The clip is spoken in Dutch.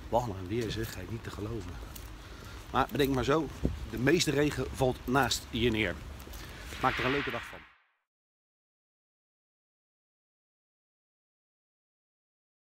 Wat een weer zeg, niet te geloven. Maar bedenk maar zo, de meeste regen valt naast je neer. Maak er een leuke dag van.